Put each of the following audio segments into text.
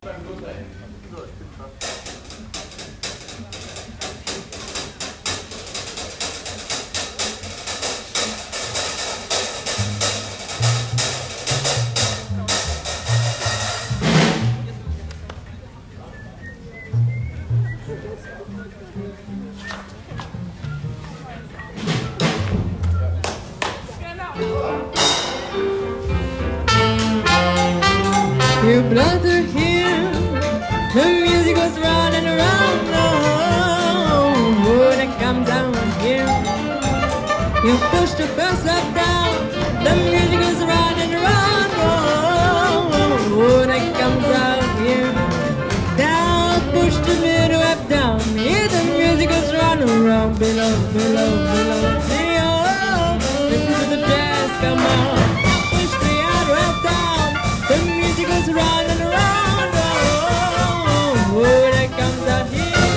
Your brother here, the music was running around. Oh, when it comes down here, you push the bass up down. The music was running around. Oh, when it comes out here, down, push the middle up down. Here the music was running around. Below, below, below. Oh, listen to the jazz, come on. Push the other up down. The music was running around, oh, when it comes out here.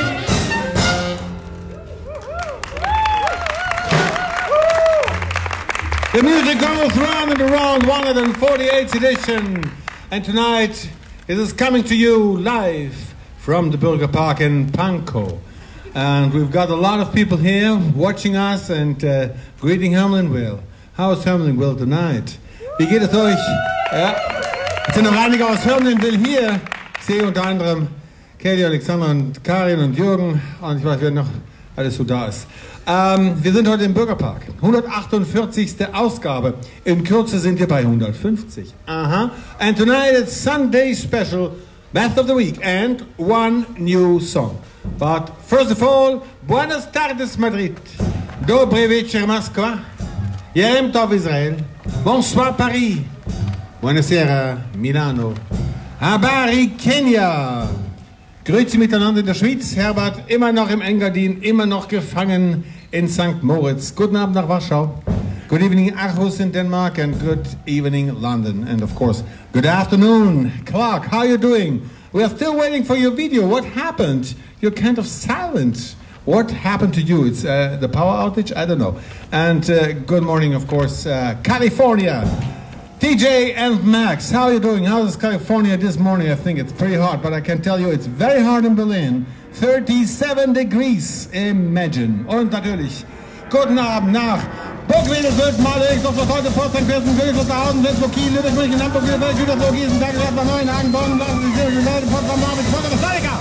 The music goes round and around, 148th edition. And tonight it is coming to you live from the Bürgerpark in Pankow. And we've got a lot of people here watching us and greeting Hermelinville. How is Hermelinville tonight? Wie geht es euch? Ja, es sind noch einige aus Hermelinville hier. Ich sehe unter anderem Kelly, Alexander und Karin und Jürgen. Und ich weiß, wer noch alles so da ist. Wir sind heute im Bürgerpark. 148. Ausgabe. In Kürze sind wir bei 150. Aha. And tonight it's Sunday special, Best of the Week and one new song. But first of all, Buenas tardes Madrid. Dobre večer Moskva. Yerem tov Israel. Bonsoir Paris. Buonasera Milano. Habari Kenia. Grüezi miteinander in der Schweiz. Herbert immer noch im Engadin, immer noch gefangen in St. Moritz. Guten Abend nach Warschau. Good evening Aarhus in Denmark and good evening London. And of course, good afternoon Clark. How are you doing? We are still waiting for your video. What happened? You're kind of silent. What happened to you? It's the power outage? I don't know. And good morning, of course, California. TJ and Max, how are you doing? How is California this morning? I think it's pretty hot, but I can tell you it's very hot in Berlin. 37 degrees, imagine. Und natürlich, guten Abend nach Burgwedel, Sylt, Malix, Osterfolge, Pforzheim, Kirsten, Königs, Osterhausen, Würzburg, Kiel, Lübeck, München, Hamburg, Bielefeld, Gütersloh, Gießen, Darmstadt, Neuenhagen, Bonn, Lassen, Leute, Potsdam, Marburg, Costa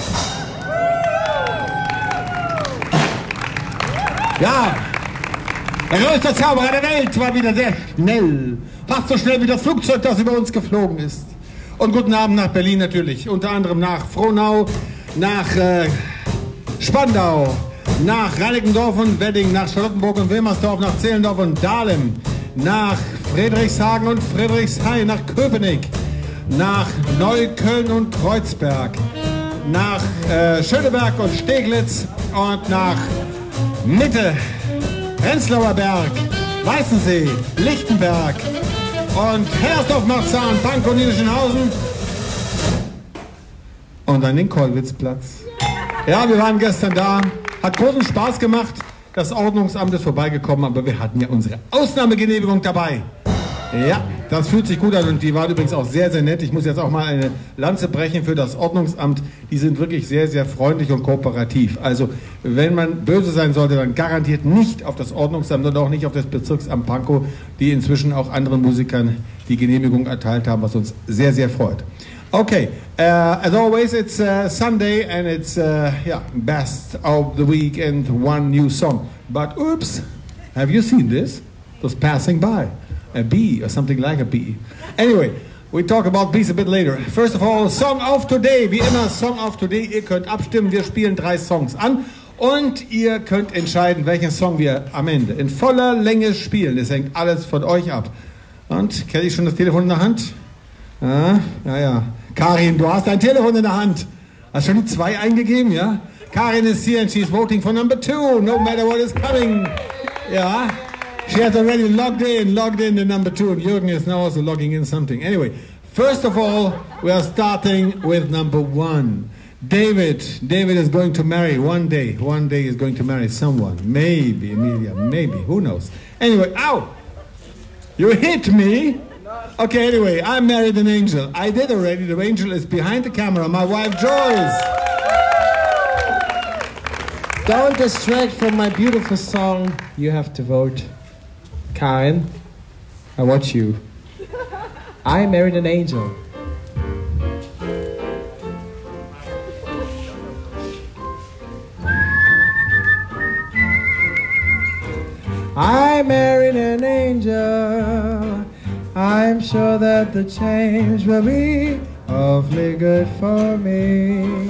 Ja, der größte Zauberer der Welt war wieder sehr schnell. Fast so schnell wie das Flugzeug, das über uns geflogen ist. Und guten Abend nach Berlin natürlich. Unter anderem nach Frohnau, nach Spandau, nach Reinickendorf und Wedding, nach Charlottenburg und Wilmersdorf, nach Zehlendorf und Dahlem, nach Friedrichshagen und Friedrichshain, nach Köpenick, nach Neukölln und Kreuzberg, nach Schöneberg und Steglitz und nach Mitte, Prenzlauer Berg, Weißensee, Lichtenberg und Hellersdorf-Marzahn, Pankow und Niederschönhausen und an den Kollwitzplatz. Ja, wir waren gestern da, hat großen Spaß gemacht. Das Ordnungsamt ist vorbeigekommen, aber wir hatten ja unsere Ausnahmegenehmigung dabei. Ja, das fühlt sich gut an und die waren übrigens auch sehr, sehr nett. Ich muss jetzt auch mal eine Lanze brechen für das Ordnungsamt. Die sind wirklich sehr, sehr freundlich und kooperativ. Also, wenn man böse sein sollte, dann garantiert nicht auf das Ordnungsamt und auch nicht auf das Bezirksamt Pankow, die inzwischen auch anderen Musikern die Genehmigung erteilt haben, was uns sehr, sehr freut. Okay, as always, it's Sunday and it's best of the week and one new song. But oops, have you seen this? It was passing by. A bee or something like a bee. Anyway, we talk about bees a bit later. First of all, Song of Today. Wie immer, Song of Today. Ihr könnt abstimmen. Wir spielen 3 Songs an. Und ihr könnt entscheiden, welchen Song wir am Ende in voller Länge spielen. Das hängt alles von euch ab. Und, Kelly, schon das Telefon in der Hand? Ja. Karin, du hast dein Telefon in der Hand. Hast schon die 2 eingegeben, ja? Karin is here and she's voting for number 2, no matter what is coming. Ja. She has already logged in the number 2, and Jürgen is now also logging in something. Anyway, first of all, we are starting with number 1. David is going to marry one day is going to marry someone. Maybe, Emilia, maybe, who knows. Anyway, ow! You hit me! No, Okay, anyway, I married an angel. I did already. The angel is behind the camera. My wife, Joyce. Don't distract from my beautiful song. You have to vote. Karin, I watch you. I married an angel. I married an angel. I'm sure that the change will be awfully good for me.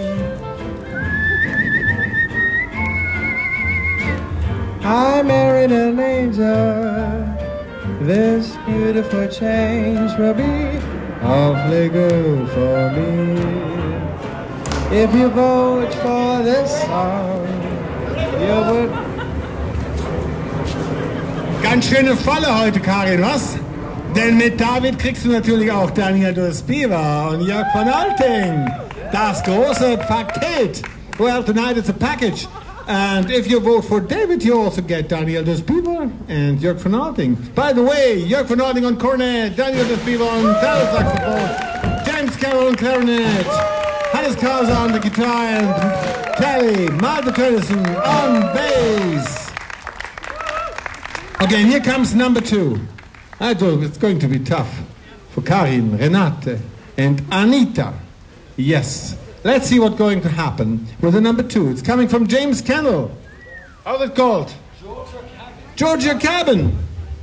I married an angel. This beautiful change will be awfully good for me. If you vote for this song, you would. Ganz schöne Falle heute, Karin, was? Denn mit David kriegst du natürlich auch Daniel Dos-Piva und Jörg von Alting. Das große Paket. Well, tonight it's a package. And if you vote for David, you also get Daniel Dos-Piva and Jörg von Alting. By the way, Jörg von Alting on cornet, Daniel Dos-Piva on tenor saxophone, James Carroll on clarinet, Hannes Krause on the guitar, and Kelly Malte Tönnissen on bass. Okay, and here comes number 2. I thought it's going to be tough for Karin, Renate, and Anita. Yes. Let's see what's going to happen with the number 2. It's coming from James Kendall. How's it called? Georgia Cabin.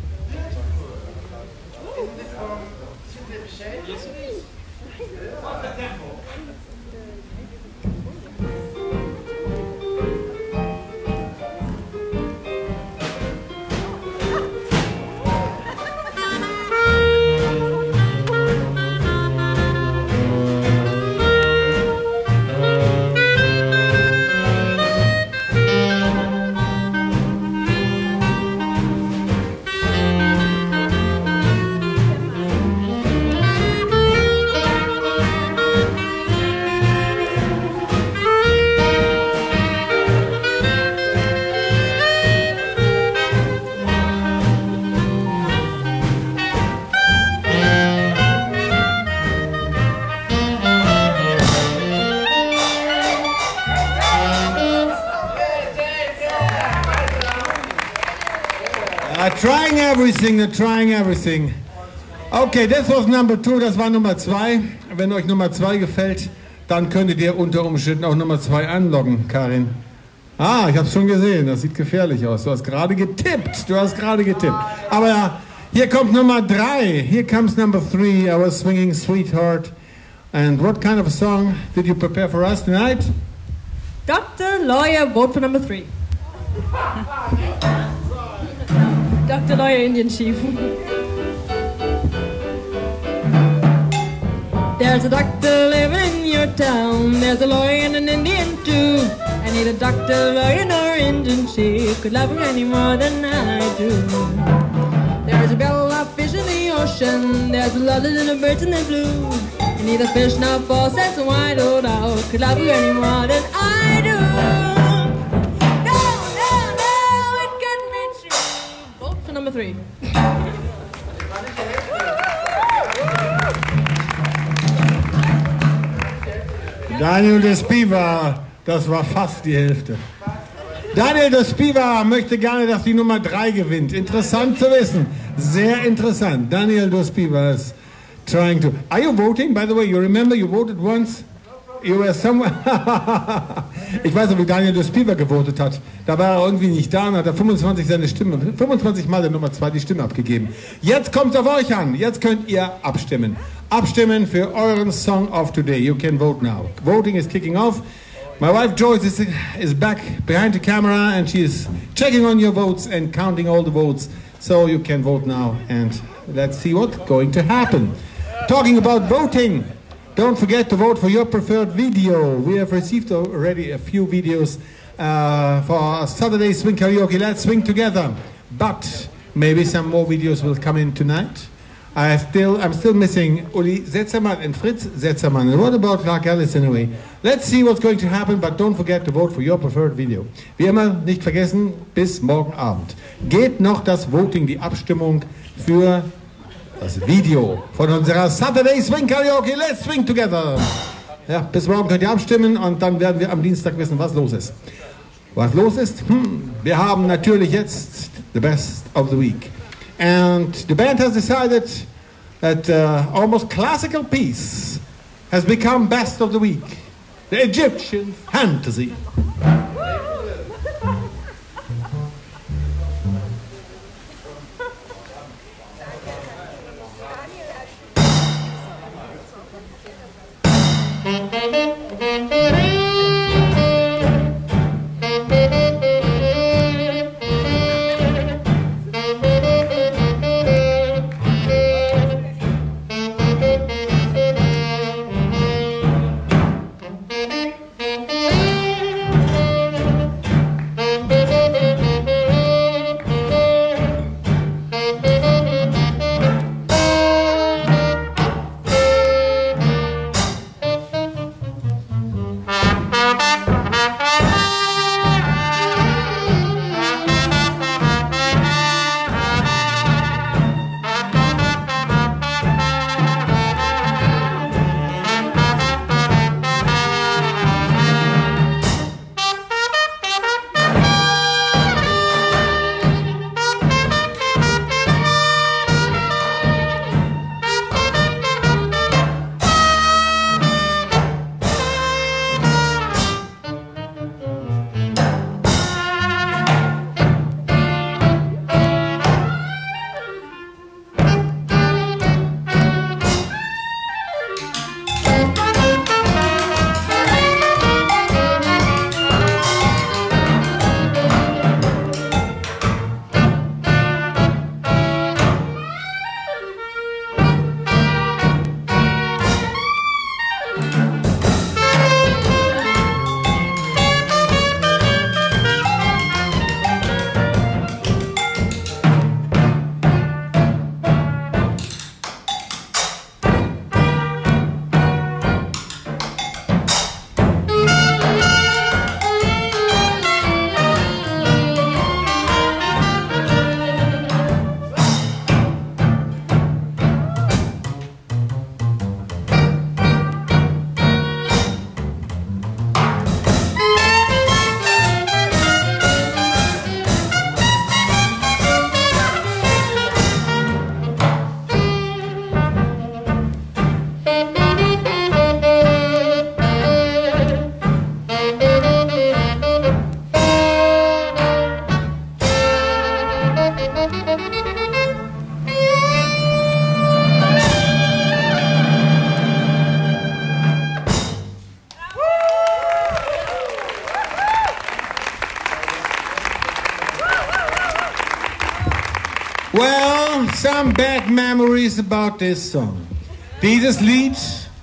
They're trying everything. Okay, das war Number 2, das war Nummer 2. Wenn euch Nummer 2 gefällt, dann könntet ihr unter Umständen auch Nummer 2 anloggen, Karin. Ah, ich habe es schon gesehen, das sieht gefährlich aus. Du hast gerade getippt, Aber ja, hier kommt Nummer 3. Here comes number 3, I was swinging Sweetheart. And what kind of a song did you prepare for us tonight? Dr. Lawyer, vote for number 3. Dr. Lawyer, Indian Chief. There's a doctor living in your town. There's a lawyer and an Indian too. I need a doctor, lawyer, or Indian chief. Could love her any more than I do. There's a bella fish in the ocean. There's a lot of little birds in the blue. I need a fish now 4 cents a wide old out. Could love her any more than I do. Number 3. Daniel Dos-Piva, das war fast die Hälfte. Daniel Dos-Piva möchte gerne, dass die Nummer 3 gewinnt. Interessant zu wissen. Sehr interessant. Daniel Dos-Piva is trying to... Are you voting, by the way? You remember you voted once? You were somewhere... Ich weiß noch, wie Daniel Dos-Piva gewotet hat. Da war er irgendwie nicht da und hat er 25 Mal der Nummer 2 die Stimme abgegeben. Jetzt kommt es auf euch an. Jetzt könnt ihr abstimmen. Abstimmen für euren Song of today. You can vote now. Voting is kicking off. My wife Joyce is back behind the camera and she is checking on your votes and counting all the votes. So you can vote now and let's see what's going to happen. Talking about voting. Don't forget to vote for your preferred video. We have received already a few videos for Saturday Swing Karaoke. Let's swing together. But maybe some more videos will come in tonight. I'm still missing Uli Setzermann and Fritz Setzermann. And what about Clark Ellis anyway? Let's see what's going to happen, but don't forget to vote for your preferred video. Wie immer, nicht vergessen, bis morgen Abend. Geht noch das Voting, die Abstimmung für das Video von unserer Saturday Swing Karaoke. Let's swing together. Ja, bis morgen könnt ihr abstimmen und dann werden wir am Dienstag wissen, was los ist. Was los ist? Wir haben natürlich jetzt the best of the week. And the band has decided that almost classical piece has become best of the week. The Egyptian Fantasy. Well, some bad memories about this song. Dieses Lied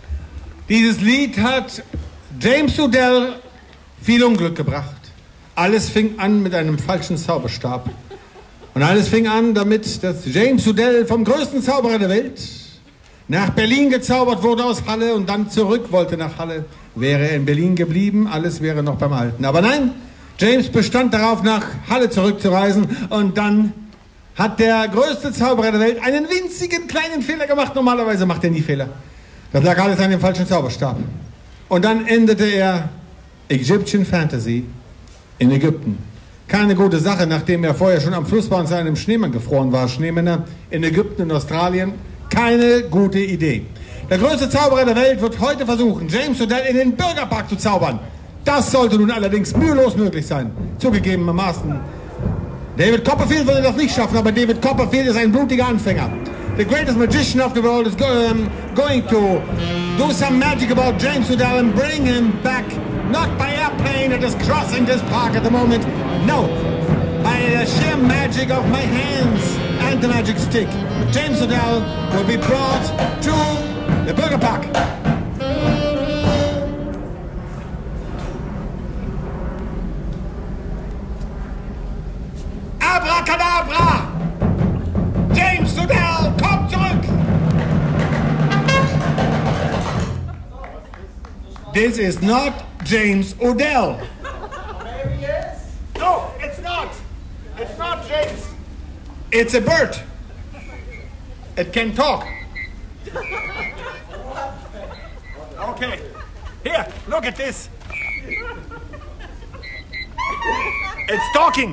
hat James O'Dell viel Unglück gebracht. Alles fing an mit einem falschen Zauberstab. Und alles fing an damit, dass James O'Dell vom größten Zauberer der Welt nach Berlin gezaubert wurde aus Halle und dann zurück wollte nach Halle. Wäre er in Berlin geblieben, alles wäre noch beim Alten. Aber nein, James bestand darauf, nach Halle zurückzureisen und dann hat der größte Zauberer der Welt einen winzigen kleinen Fehler gemacht. Normalerweise macht er nie Fehler. Das lag alles an dem falschen Zauberstab. Und dann endete er Egyptian Fantasy in Ägypten. Keine gute Sache, nachdem er vorher schon am Fluss war und zu einem Schneemann gefroren war. Schneemänner in Ägypten und Australien. Keine gute Idee. Der größte Zauberer der Welt wird heute versuchen, James O'Dell in den Bürgerpark zu zaubern. Das sollte nun allerdings mühelos möglich sein. Zugegebenermaßen. David Copperfield würde das nicht schaffen, aber David Copperfield ist ein blutiger Anfänger. The greatest magician of the world is going to do some magic about James O'Dell and bring him back, not by airplane that is crossing this park at the moment, no, by the sheer magic of my hands and the magic stick. James O'Dell will be brought to the Bürgerpark. Abracadabra! James O'Dell, komm zurück! This is not James O'Dell. Maybe yes? No, it's not. It's not James. It's a bird. It can talk. Okay. Here, look at this. It's talking.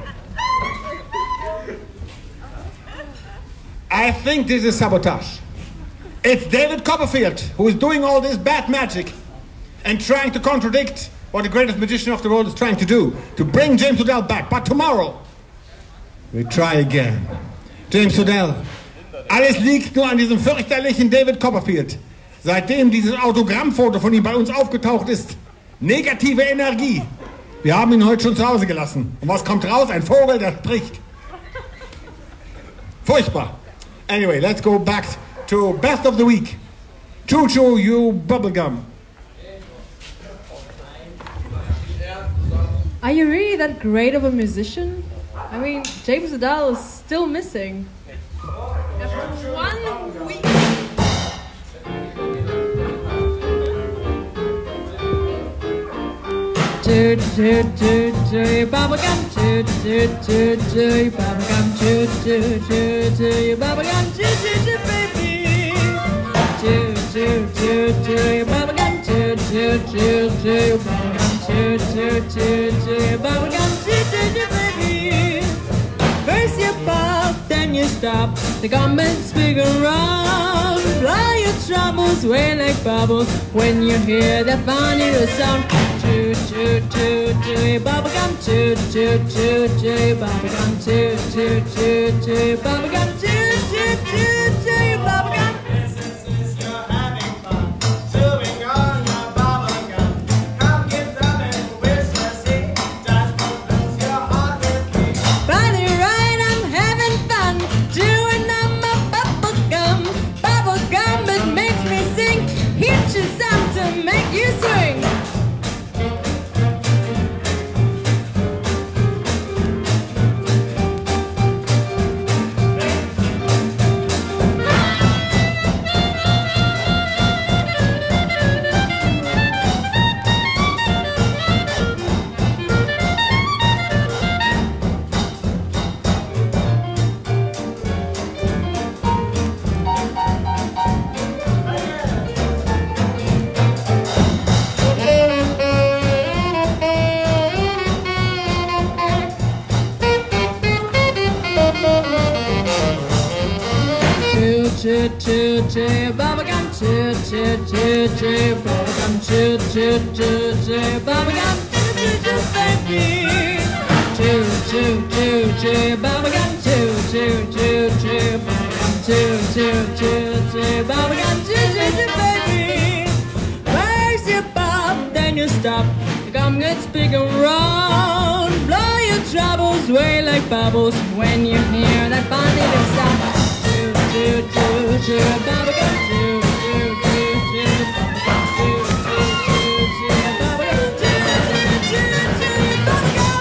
I think this is sabotage. It's David Copperfield who is doing all this bad magic and trying to contradict what the greatest magician of the world is trying to do, to bring James O'Dell back. But tomorrow, we try again. James O'Dell, alles liegt nur an diesem fürchterlichen David Copperfield. Seitdem dieses Autogrammfoto von ihm bei uns aufgetaucht ist, negative Energie. Wir haben ihn heute schon zu Hause gelassen. Und was kommt raus? Ein Vogel, der spricht. Furchtbar. Anyway, let's go back to Best of the Week. Choo Choo, you bubblegum. Are you really that great of a musician? I mean, James O'Dell is still missing. After 1 week. Choo choo choo choo bubblegum, choo choo choo choo bubblegum, choo choo choo choo bubblegum, choo choo choo baby. Choo choo choo choo bubblegum, choo choo choo choo bubblegum, choo choo choo choo bubblegum, choo choo choo baby. First you pop, then you stop. The gum is big around. Blow your troubles away like bubbles when you hear that funny little sound. Choo choo choo choo bubblegum, choo choo choo choo bubblegum, choo choo choo choo bubblegum, choo choo choo choo bubblegum. Choo choo choo bubblegum, choo choo choo choo bubblegum, choo choo choo choo bubblegum, choo choo choo baby. Choo choo choo choo bubblegum, choo choo choo choo bubblegum, choo choo choo choo bubblegum, choo choo choo baby. First you pop, then you stop. The gum gets big and round. Blow your troubles away like bubbles when you hear that funny little sound. Choo choo choo bubblegum, choo choo choo choo bubblegum, choo choo choo choo bubblegum, choo choo choo choo bubblegum.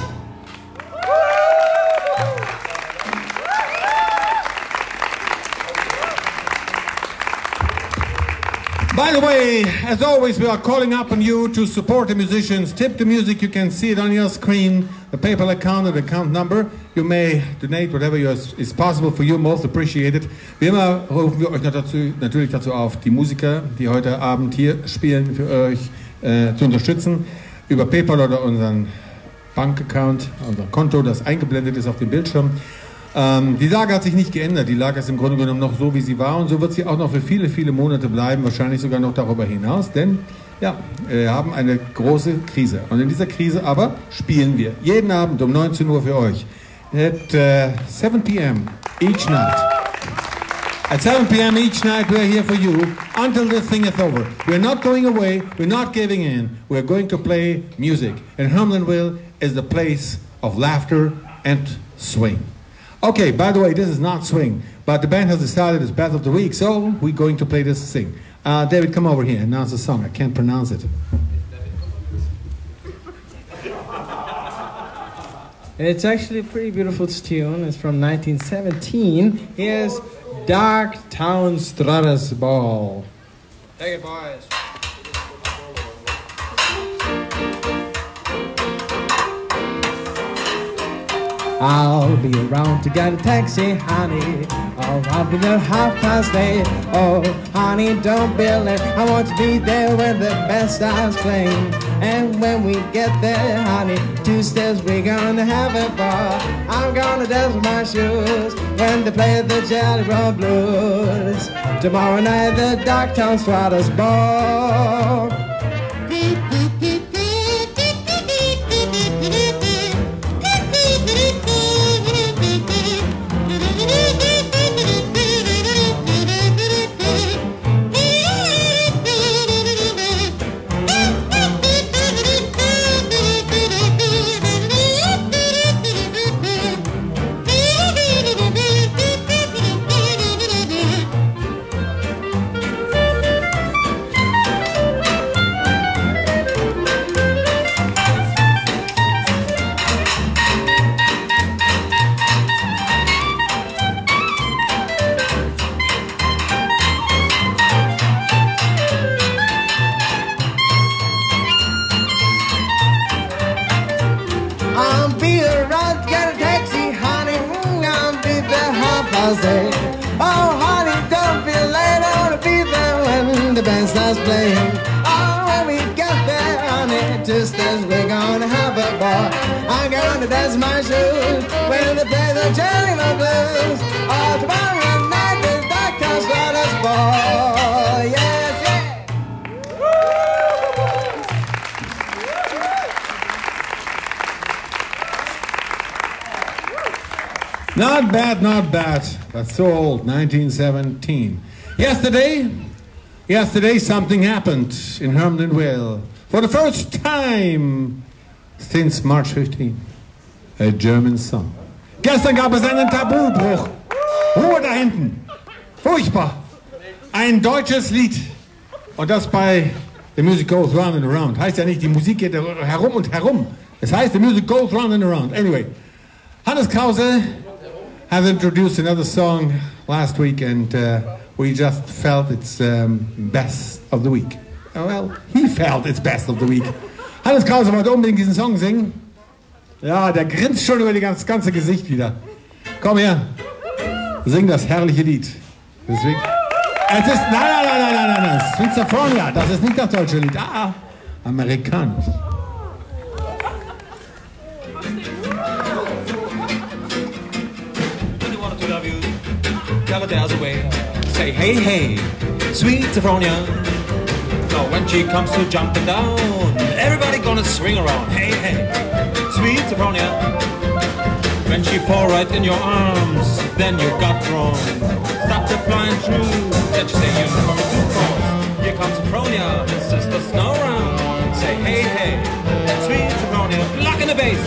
By the way, as always, we are calling up on you to support the musicians. Tip the music. You can see it on your screen. The PayPal account and the account number. You may donate whatever is possible for you, most appreciated. Wie immer rufen wir euch natürlich dazu auf, die Musiker, die heute Abend hier spielen, für euch zu unterstützen. Über PayPal oder unseren Bankaccount, unser Konto, das eingeblendet ist auf dem Bildschirm. Die Lage hat sich nicht geändert. Die Lage ist im Grunde genommen noch so, wie sie war. Und so wird sie auch noch für viele, viele Monate bleiben. Wahrscheinlich sogar noch darüber hinaus. Denn, ja, wir haben eine große Krise. Und in dieser Krise aber spielen wir jeden Abend um 19 Uhr für euch. At 7 p.m. each night. At 7 p.m. each night we're here for you until this thing is over. We're not going away. We're not giving in. We're going to play music. And Hermanville is the place of laughter and swing. Okay, by the way, this is not swing, but the band has decided it's Best of the Week, so we're going to play this thing. David, come over here and announce the song. I can't pronounce it. It's actually a pretty beautiful tune. It's from 1917. Here's Dark Town Strutters Ball. Take it, boys. I'll be around to get a taxi, honey. Oh, I'll be there 8:30. Oh, honey, don't be late. I want to be there when the band starts playing. And when we get there, honey, 2 steps we're gonna have a ball. I'm gonna dance with my shoes when they play the Jelly Roll Blues. Tomorrow night the Dogtown Swatters Ball. Oh, honey, don't be late. I wanna be there when the band starts playing. Oh, when we get there, honey, 2 steps we're gonna have a ball. I'm gonna dance my shoes when they play the Jelly Roll Blues. Oh, tomorrow night the Dogtown Swatters Ball. Yes, yeah. Not bad, not bad. That's so old, 1917. Yesterday something happened in Hermon Vale. For the first time since March 15. A German song. Gestern gab es einen Tabubruch. Ruhe da hinten. Furchtbar. Ein deutsches Lied. Und das bei The Music Goes Round and Around. Heißt ja nicht, die Musik geht herum und herum. Es heißt, The Music Goes Round and Around. Anyway, Hannes Krause have introduced another song last week, and we just felt it's best of the week. Well, he felt it's best of the week. Hannes Krause wollte unbedingt diesen Song singen. Ja, der grinst schon über das ganze Gesicht wieder. Komm her, sing das herrliche Lied. Deswegen, es ist, nein, Schizophrenia, das ist nicht das deutsche Lied. Amerikanisch. Never dares away. Say hey hey, sweet Sophronia. Now when she comes to jumping down, everybody gonna swing around. Hey hey, sweet Sophronia. When she fall right in your arms, then you got thrown. Stop the flying through. Then you say you come too close. Here comes Sophronia, and sister snow around. Say hey hey, sweet Sophronia. Lock in the bass.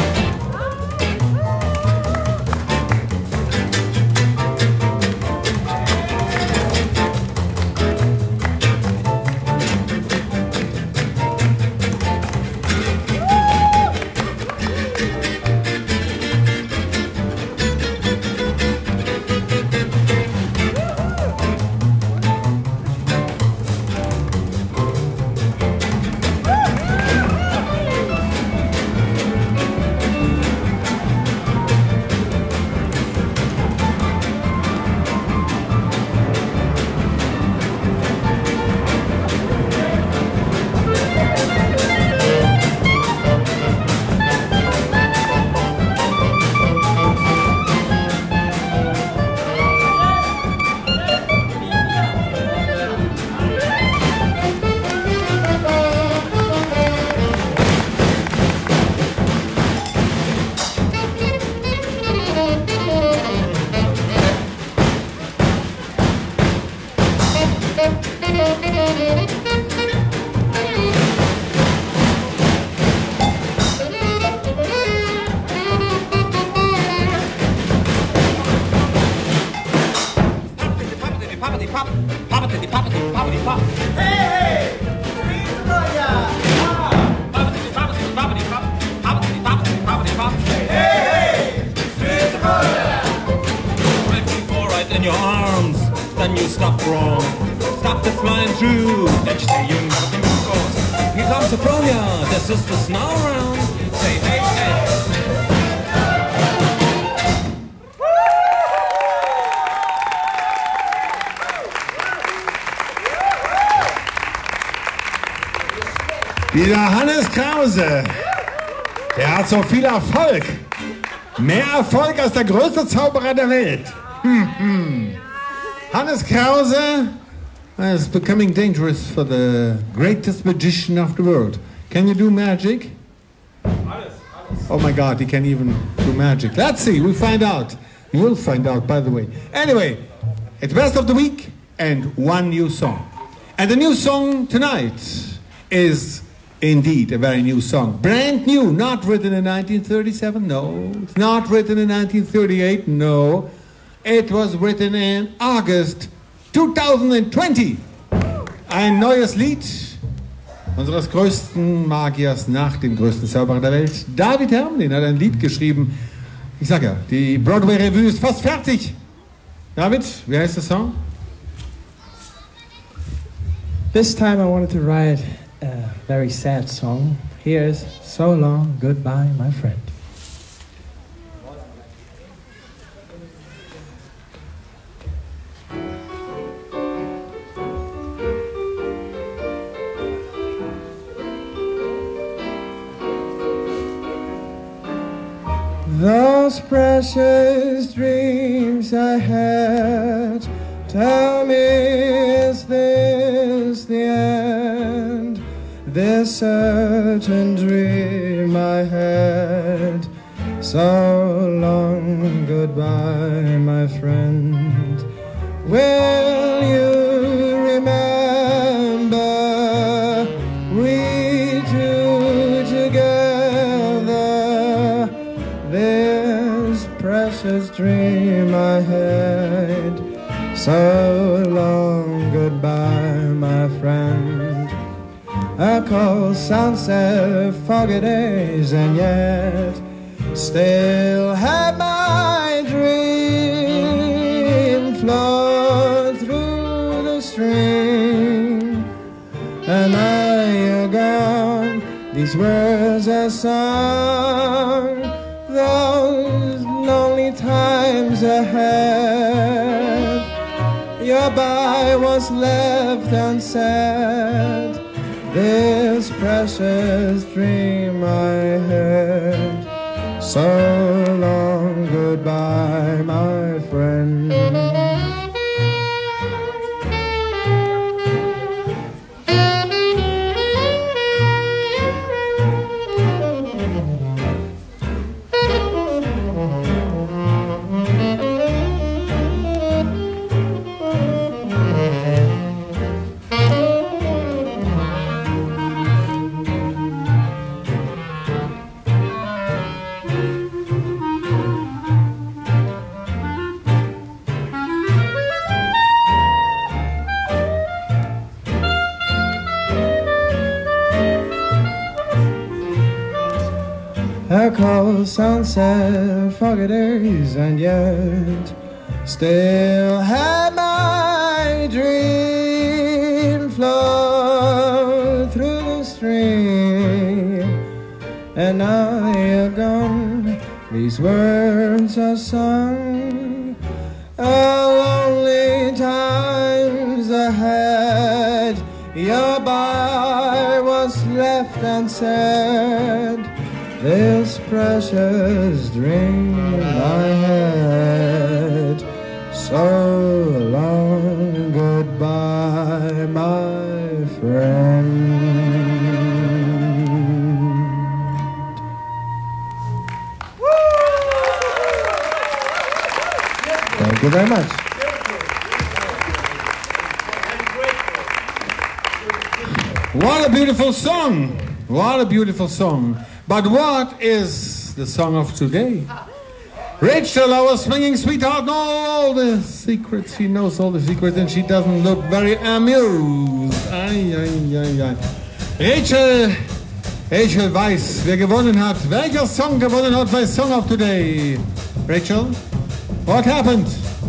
In your arms, then you stop wrong. Stop the flying through. Then you say you never can move course. Here comes Sophronia, their sisters now around. Say hey hey. Dieser Hannes Krause, der hat so viel Erfolg. Mehr Erfolg als der größte Zauberer der Welt. Hannes Krause is becoming dangerous for the greatest magician of the world. Can you do magic? Oh my God, he can even do magic. Let's see, we'll find out. You will find out, by the way. Anyway, it's best of the week and one new song. And the new song tonight is indeed a very new song. Brand new, not written in 1937, no. It's not written in 1938, no. It was written in August 2020. Ein neues Lied unseres größten Magiers nach dem größten Zauberer der Welt. David Hermelin hat ein Lied geschrieben. Ich sag ja, die Broadway-Revue ist fast fertig. David, wie heißt der Song? This time I wanted to write a very sad song. Here's So Long, Goodbye, My Friend. Those precious dreams I had, tell me, is this the end? This certain dream I had, so long, goodbye, my friend. Will you remember we two together? This precious dream I had, so long, goodbye, my friend. A cold sunset, foggy days, and yet still have my dream flow through the stream. And now you're gone, these words are sung, those lonely times ahead. Your bye was left unsaid, this precious dream I had. So long, goodbye, my friend. A cold sunset, foggy days, and yet still had my dream flow through the stream. And now you're gone, these words are sung, lonely times ahead. Your bye was left unsaid, this precious dream I had. So long, goodbye, my friend. Thank you very much. What a beautiful song! What a beautiful song! But what is the song of today? Rachel, our swinging sweetheart, knows all the secrets. She knows all the secrets and she doesn't look very amused. Ai, ai, ai, ai. Rachel weiß, wer gewonnen hat. Welcher Song gewonnen hat bei Song of Today? Rachel, what happened?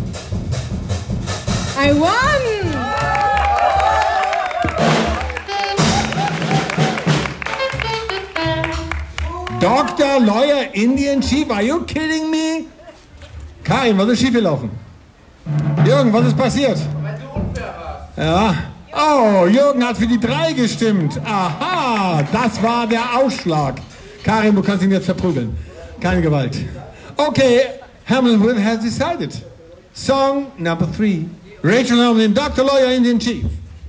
I won! Dr. Lawyer Indian Chief, are you kidding me? Karin, was ist schiefgelaufen? Jürgen, was ist passiert? Ja. Oh, Jürgen hat für die 3 gestimmt. Aha, das war der Ausschlag. Karin, du kannst ihn jetzt verprügeln. Keine Gewalt. Okay, Hamlin Will has decided. Song number 3. Rachel Hamlin, Dr. Lawyer, Indian Chief.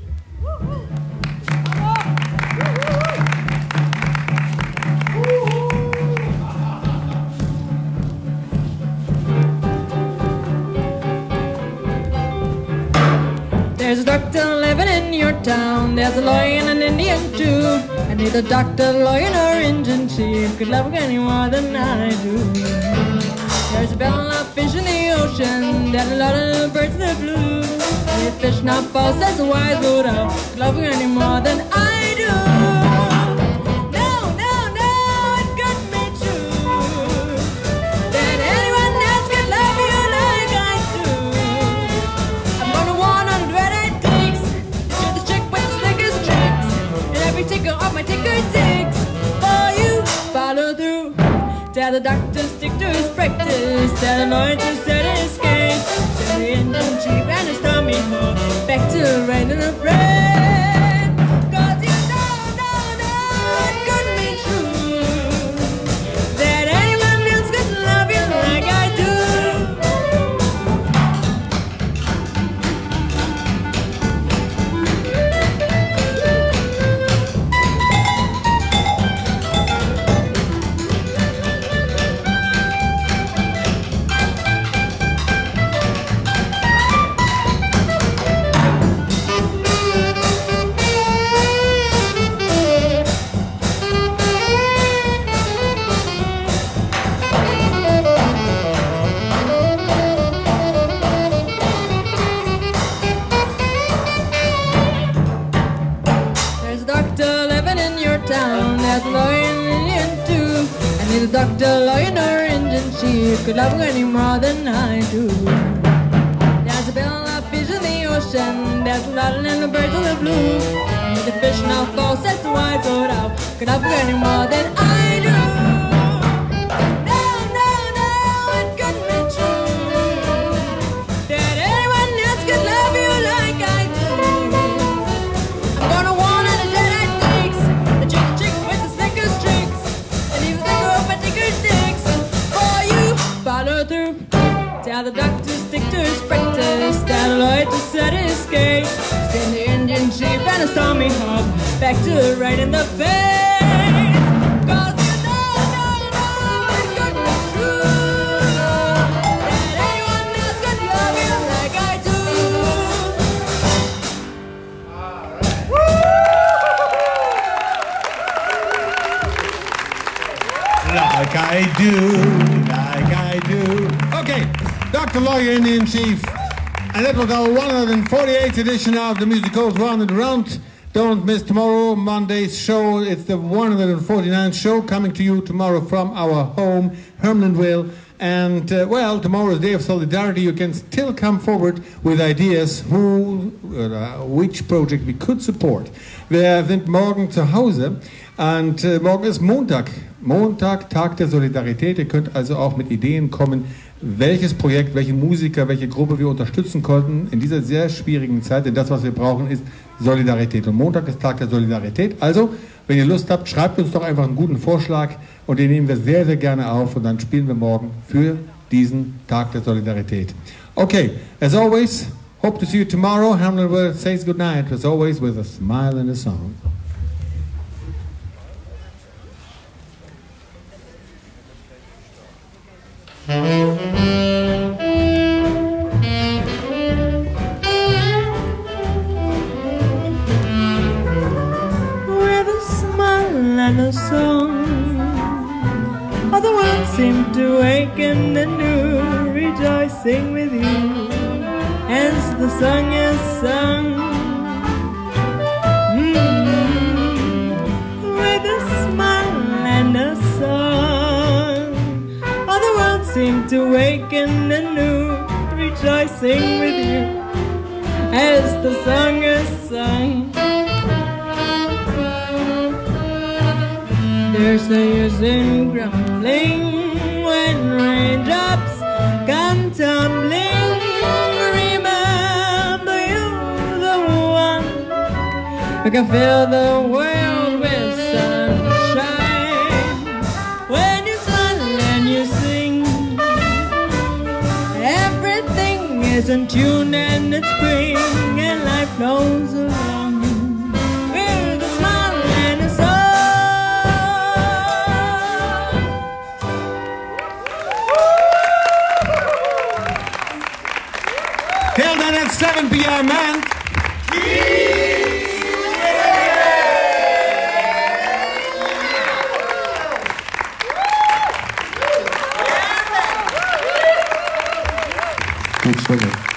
There's a doctor living in your town. There's a lawyer and an Indian too. And neither doctor, lawyer, nor Indian chief could love any more than I do. There's a bell of fish in the ocean. There's a lot of birds in the blue. And if fish not falls, says the wise Buddha, could love any more than I do. No, no, no, it couldn't be true that anyone else could love you like I do. I'm gonna warn on dread it takes. You're the chick with the slickest tricks. And every ticker of my ticker ticks. For you, follow through. Tell the doctor stick to his practice. Tell the lawyer to set his case. Tell the Indian chief and his tummy hole back to rain and a friend. 'Cause you know, it couldn't be true that anyone else could love you like I do. There's a doctor living in your town. There's a lawyer and an Indian too. And neither doctor, lawyer, nor Indian chief could love you any more than I do. There's a bill of fish in the ocean. There's a lot of the birds in the blue. And if the fish now falls, that's the wise old owl could love you any more than I do. No, no, no, it couldn't be true that anyone else could love you like I do. I'm gonna warn on the dead eye takes. The chick with the slickest tricks. And even think of my ticker sticks. For you, follow through. Tell the doctor stick to his practice. Tell the lawyer to set his case. Send the Indian chief and a stormy hawk back to the right in the face. 'Cause you know, it couldn't be true that anyone else could love you like I do. Like I do, like I do. Okay, Dr. Lawyer, Indian Chief. And that was our 148th edition of the Music Goes Round and Round. Don't miss tomorrow, Monday's show. It's the 149th show coming to you tomorrow from our home, Hermlinville. And, well, tomorrow is Day of Solidarity. You can still come forward with ideas which project we could support. Wir sind morgen zu Hause und morgen ist Montag. Montag, Tag der Solidarität. Ihr könnt also auch mit Ideen kommen, welches Projekt, welche Musiker, welche Gruppe wir unterstützen konnten in dieser sehr schwierigen Zeit. Denn das, was wir brauchen, ist Solidarität. Und Montag ist Tag der Solidarität. Also, wenn ihr Lust habt, schreibt uns doch einfach einen guten Vorschlag und den nehmen wir sehr, sehr gerne auf und dann spielen wir morgen für diesen Tag der Solidarität. Okay, as always, hope to see you tomorrow. Hamlin Will says goodnight, as always, with a smile and a song. With a smile and a song, all the world seemed to awaken anew, rejoicing with you as the song is sung. With a smile and a song, all the world seemed to awaken anew, rejoicing with you as the song is sung. There's no use in grumbling when raindrops come tumbling. Remember you, the one We can fill the world with sunshine. When you smile and you sing, everything is in tune and it's spring, and life flows along with a smile and a song. Till then at 7 p.m. and Keep swinging.